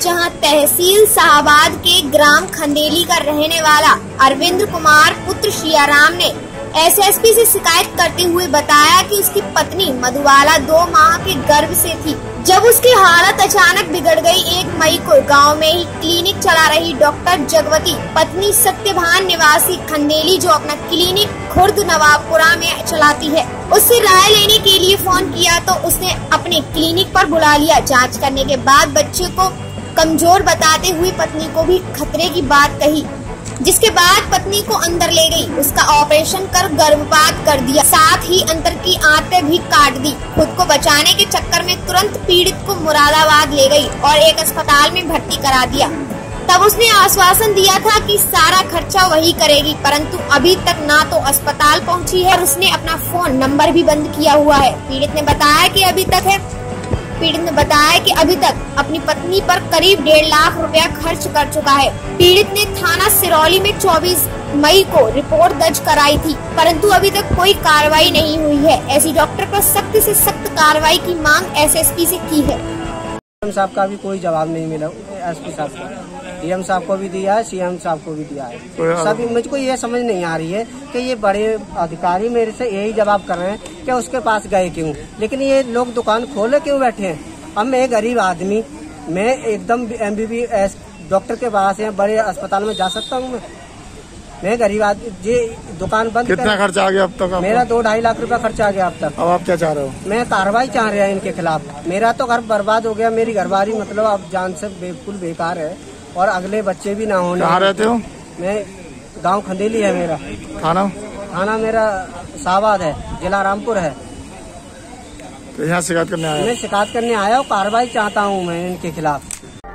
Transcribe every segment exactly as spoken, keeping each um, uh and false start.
जहां तहसील शाहबाद के ग्राम खंदेली का रहने वाला अरविंद कुमार पुत्र सियाराम ने एसएसपी से शिकायत करते हुए बताया कि उसकी पत्नी मधुबाला दो माह के गर्भ से थी जब उसकी हालत अचानक बिगड़ गई। एक मई को गांव में ही क्लिनिक चला रही डॉक्टर जगवती पत्नी सत्यभान निवासी खंदेली, जो अपना क्लिनिक खुर्द नवाबपुरा में चलाती है, उससे राय लेने के लिए फोन किया तो उसने अपने क्लिनिक पर बुला लिया। जांच करने के बाद बच्चे को कमजोर बताते हुए पत्नी को भी खतरे की बात कही, जिसके बाद पत्नी को अंदर ले गई, उसका ऑपरेशन कर गर्भपात कर दिया, साथ ही अंदर की आंतें भी काट दी। खुद को बचाने के चक्कर में तुरंत पीड़ित को मुरादाबाद ले गई और एक अस्पताल में भर्ती करा दिया। तब उसने आश्वासन दिया था कि सारा खर्चा वही करेगी, परंतु अभी तक ना तो अस्पताल पहुंची है और उसने अपना फोन नंबर भी बंद किया हुआ है। पीड़ित ने बताया कि अभी तक है पीड़ित ने बताया कि अभी तक अपनी पत्नी पर करीब डेढ़ लाख रुपया खर्च कर चुका है। पीड़ित ने थाना सिरौली में चौबीस मई को रिपोर्ट दर्ज कराई थी, परंतु अभी तक कोई कार्रवाई नहीं हुई है। ऐसी डॉक्टर पर सख्त से सख्त कार्रवाई की मांग एसएसपी से की है। सीएम साहब का भी कोई जवाब नहीं मिला, एसपी साहब को, डीएम साहब को भी दिया है, सीएम साहब को भी दिया है। सभी मुझको ये समझ नहीं आ रही है कि ये बड़े अधिकारी मेरे से यही जवाब कर रहे हैं कि उसके पास गए क्यों, लेकिन ये लोग दुकान खोले क्यों बैठे हैं। अब मैं गरीब आदमी, मैं एकदम एमबीबीएस डॉक्टर के पास है, बड़े अस्पताल में जा सकता हूँ मैं मैं गरीब आदमी, ये दुकान बंद। कितना खर्चा आ गया अब तक? मेरा दो ढाई लाख रुपया खर्चा आ गया अब तक। अब आप क्या चाह रहे हो? मैं कार्रवाई चाह रहा है इनके खिलाफ। मेरा तो घर बर्बाद हो गया, मेरी घरबारी मतलब अब जान से बिल्कुल बेकार है और अगले बच्चे भी ना होने। कहाँ रहते हो? मैं गांव खंदेली है मेरा। थाना? थाना मेरा शाहबाद है, जिला रामपुर है। तो यहाँ शिकायत करने आया? मैं शिकायत करने आया हूँ, कार्रवाई चाहता हूँ मैं इनके खिलाफ।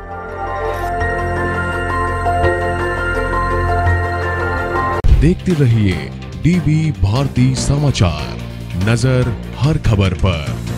देखते रहिए डीवी भारती समाचार, नजर हर खबर पर।